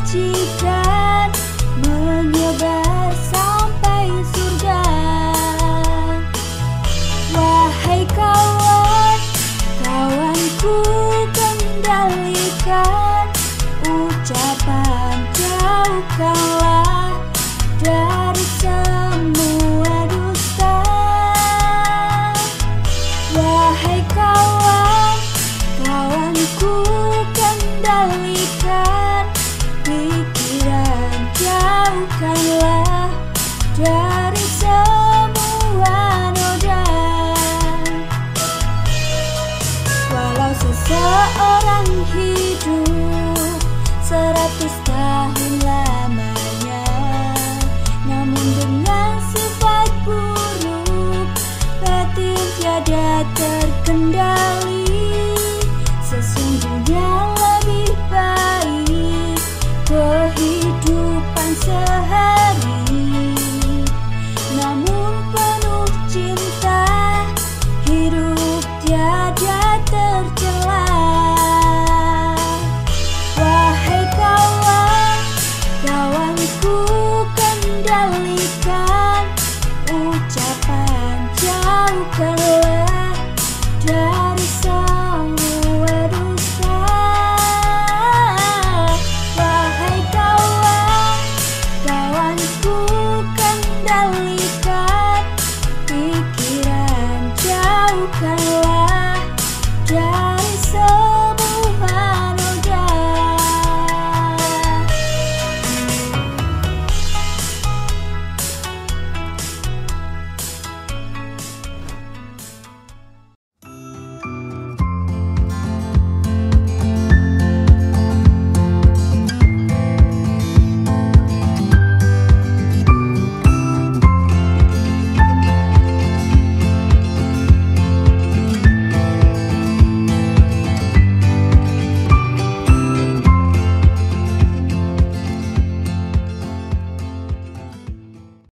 kebajikan menyebar sampai surga. Wahai kawan, kawanku kendalikan ucapan, jauhkanlah dari semua dusta. Wahai kawan, kawanku kendalikan pikiran, jauhkanlah dari semua noda. Walau seseorang hidup 100 tahun lamanya, namun dengan sifat buruk, batin tiada terkendali. Sesungguhnya lebih baik kehidupan sehari, namun penuh cinta, hidup tiada tercela. Wahai kawan, kawanku kendalikan ucapan, jauhkanlah dari